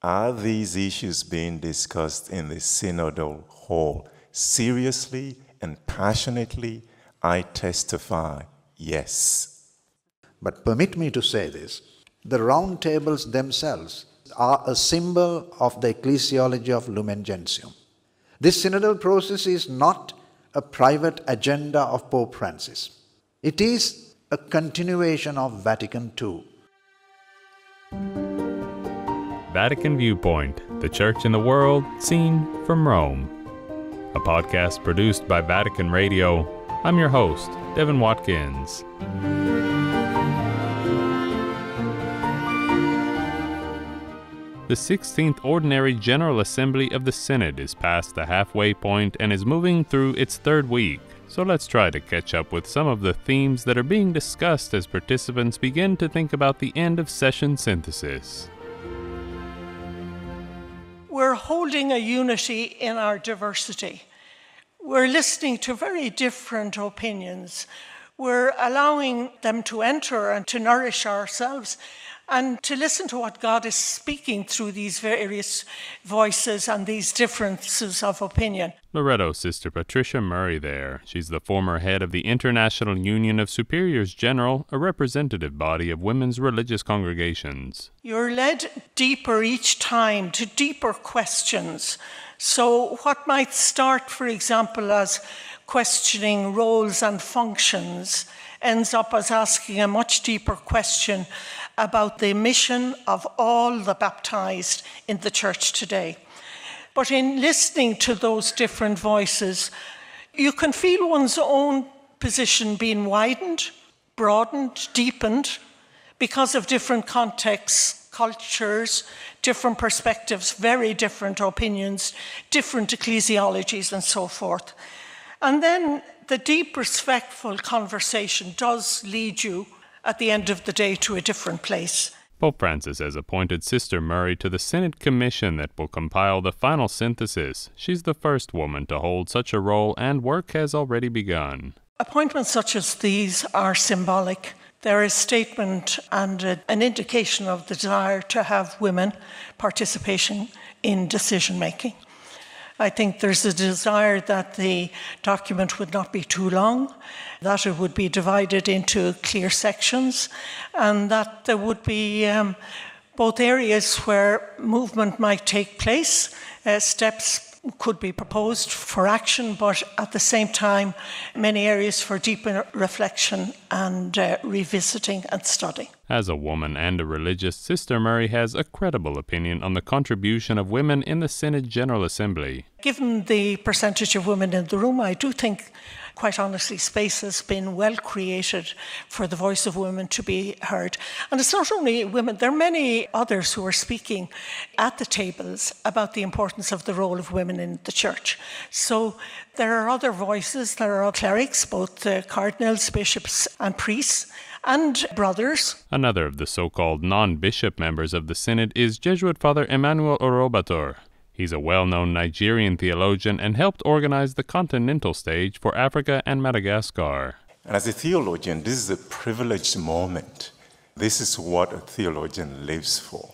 Are these issues being discussed in the synodal hall? Seriously and passionately, I testify, yes. But permit me to say this, the round tables themselves are a symbol of the ecclesiology of Lumen Gentium. This synodal process is not a private agenda of Pope Francis. It is a continuation of Vatican II. Vatican Viewpoint, the Church in the World, seen from Rome. A podcast produced by Vatican Radio. I'm your host, Devin Watkins. The 16th Ordinary General Assembly of the Synod is past the halfway point and is moving through its third week. So let's try to catch up with some of the themes that are being discussed as participants begin to think about the end of session synthesis. We're holding a unity in our diversity. We're listening to very different opinions. We're allowing them to enter and to nourish ourselves and to listen to what God is speaking through these various voices and these differences of opinion. Loretto Sister Patricia Murray there. She's the former head of the International Union of Superiors General, a representative body of women's religious congregations. You're led deeper each time to deeper questions. So what might start, for example, as questioning roles and functions ends up as asking a much deeper question about the mission of all the baptized in the church today. But in listening to those different voices, you can feel one's own position being widened, broadened, deepened, because of different contexts, cultures, different perspectives, very different opinions, different ecclesiologies, and so forth. And then the deep, respectful conversation does lead you at the end of the day to a different place. Pope Francis has appointed Sister Murray to the Synod Commission that will compile the final synthesis. She's the first woman to hold such a role, and work has already begun. Appointments such as these are symbolic. They're a statement and an indication of the desire to have women participation in decision-making. I think there's a desire that the document would not be too long, that it would be divided into clear sections, and that there would be both areas where movement might take place, steps could be proposed for action, but at the same time, many areas for deeper reflection and revisiting and study. As a woman and a religious, Sister Murray has a credible opinion on the contribution of women in the Synod General Assembly. Given the percentage of women in the room, I do think, quite honestly, space has been well created for the voice of women to be heard. And it's not only women, there are many others who are speaking at the tables about the importance of the role of women in the church. So there are other voices, there are clerics, both cardinals, bishops and priests, and brothers. Another of the so-called non-bishop members of the Synod is Jesuit Father Emmanuel Orobator. He's a well-known Nigerian theologian and helped organize the continental stage for Africa and Madagascar. And as a theologian, this is a privileged moment. This is what a theologian lives for,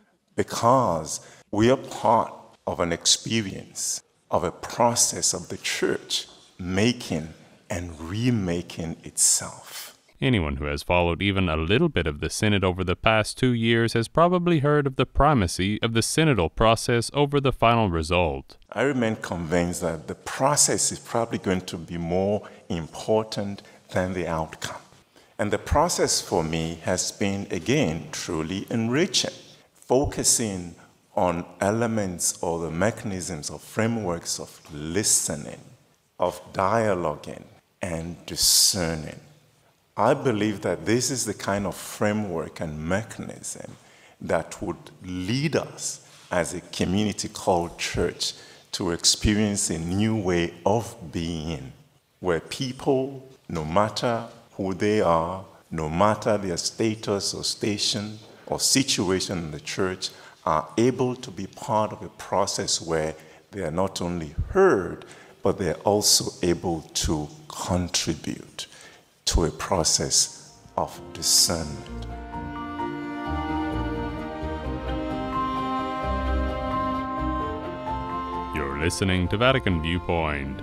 because we are part of an experience, of a process of the church making and remaking itself. Anyone who has followed even a little bit of the Synod over the past 2 years has probably heard of the primacy of the synodal process over the final result. I remain convinced that the process is probably going to be more important than the outcome. And the process for me has been, again, truly enriching, focusing on elements or the mechanisms or frameworks of listening, of dialoguing, and discerning. I believe that this is the kind of framework and mechanism that would lead us as a community called church to experience a new way of being, where people, no matter who they are, no matter their status or station or situation in the church, are able to be part of a process where they are not only heard, but they're also able to contribute to a process of discernment. listening to Vatican Viewpoint.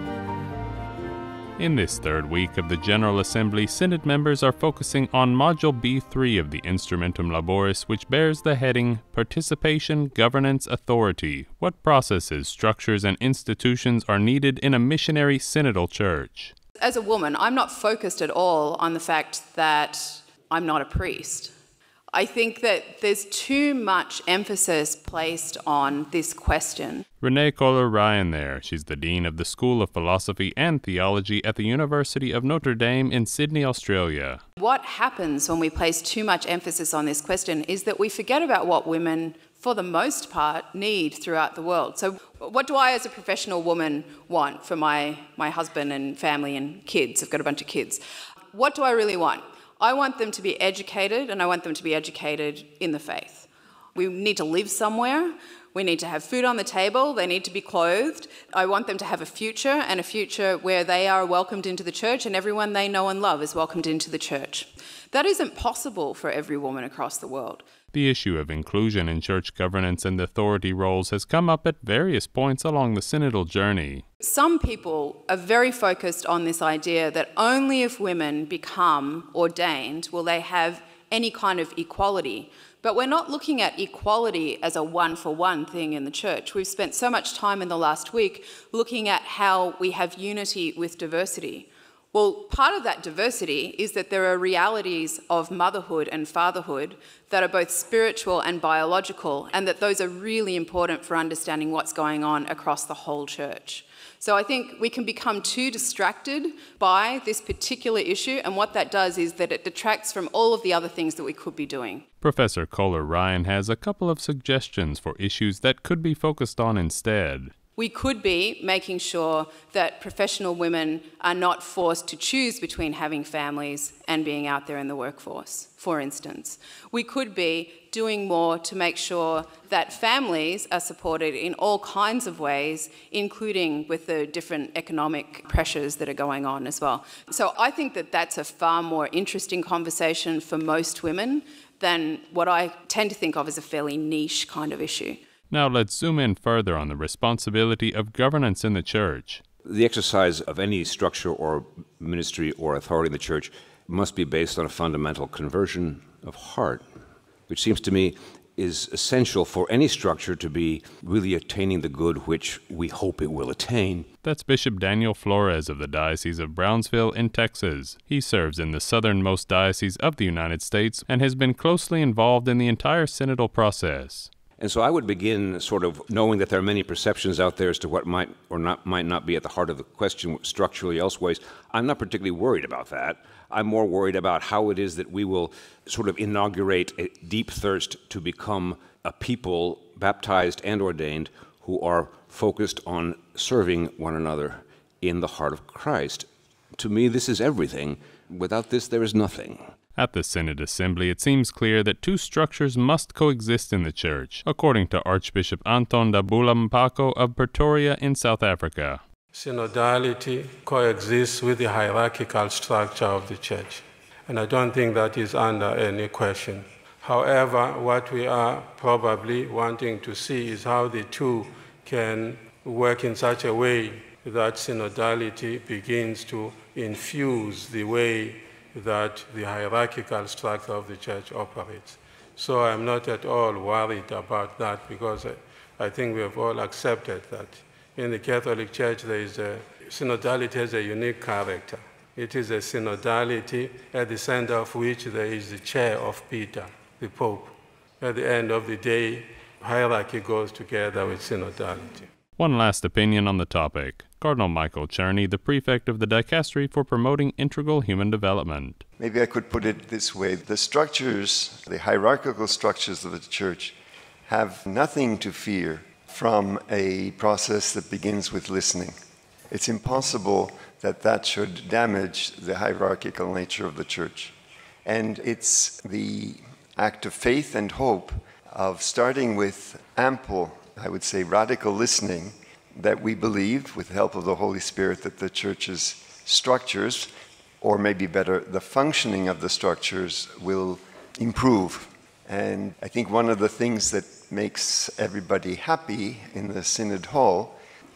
In this third week of the General Assembly, Synod members are focusing on Module B3 of the Instrumentum Laboris, which bears the heading Participation, Governance, Authority. What processes, structures, and institutions are needed in a missionary synodal church? As a woman, I'm not focused at all on the fact that I'm not a priest. I think that there's too much emphasis placed on this question. Renee Kohler-Ryan there. She's the Dean of the School of Philosophy and Theology at the University of Notre Dame in Sydney, Australia. What happens when we place too much emphasis on this question is that we forget about what women, for the most part, need throughout the world. So what do I as a professional woman want for my husband and family and kids? I've got a bunch of kids. What do I really want? I want them to be educated, and I want them to be educated in the faith. We need to live somewhere. We need to have food on the table. They need to be clothed. I want them to have a future, and a future where they are welcomed into the church and everyone they know and love is welcomed into the church. That isn't possible for every woman across the world. The issue of inclusion in church governance and authority roles has come up at various points along the synodal journey. Some people are very focused on this idea that only if women become ordained will they have any kind of equality. But we're not looking at equality as a one-for-one thing in the church. We've spent so much time in the last week looking at how we have unity with diversity. Well, part of that diversity is that there are realities of motherhood and fatherhood that are both spiritual and biological, and that those are really important for understanding what's going on across the whole church. So I think we can become too distracted by this particular issue, and what that does is that it detracts from all of the other things that we could be doing. Professor Kohler-Ryan has a couple of suggestions for issues that could be focused on instead. We could be making sure that professional women are not forced to choose between having families and being out there in the workforce, for instance. We could be doing more to make sure that families are supported in all kinds of ways, including with the different economic pressures that are going on as well. So I think that that's a far more interesting conversation for most women than what I tend to think of as a fairly niche kind of issue. Now let's zoom in further on the responsibility of governance in the church. The exercise of any structure or ministry or authority in the church must be based on a fundamental conversion of heart, which seems to me is essential for any structure to be really attaining the good which we hope it will attain. That's Bishop Daniel Flores of the Diocese of Brownsville in Texas. He serves in the southernmost diocese of the United States and has been closely involved in the entire synodal process. And so I would begin sort of knowing that there are many perceptions out there as to what might or might not be at the heart of the question structurally elsewhere. I'm not particularly worried about that. I'm more worried about how it is that we will sort of inaugurate a deep thirst to become a people baptized and ordained who are focused on serving one another in the heart of Christ. To me, this is everything. Without this, there is nothing. At the Synod Assembly, it seems clear that two structures must coexist in the Church, according to Archbishop Anton Dabula Mpako of Pretoria in South Africa. Synodality coexists with the hierarchical structure of the Church, and I don't think that is under any question. However, what we are probably wanting to see is how the two can work in such a way that synodality begins to infuse the way that the hierarchical structure of the church operates. So I'm not at all worried about that, because I think we have all accepted that in the Catholic Church synodality has a unique character. It is a synodality at the center of which there is the chair of Peter, the Pope. At the end of the day, hierarchy goes together with synodality. One last opinion on the topic. Cardinal Michael Czerny, the prefect of the Dicastery for Promoting Integral Human Development. Maybe I could put it this way. The structures, the hierarchical structures of the church, have nothing to fear from a process that begins with listening. It's impossible that that should damage the hierarchical nature of the church. And it's the act of faith and hope of starting with ample, I would say, radical listening that we believe, with the help of the Holy Spirit, that the church's structures, or maybe better, the functioning of the structures, will improve. And I think one of the things that makes everybody happy in the Synod Hall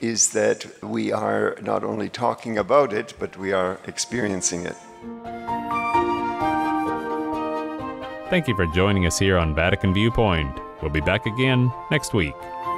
is that we are not only talking about it, but we are experiencing it. Thank you for joining us here on Vatican Viewpoint. We'll be back again next week.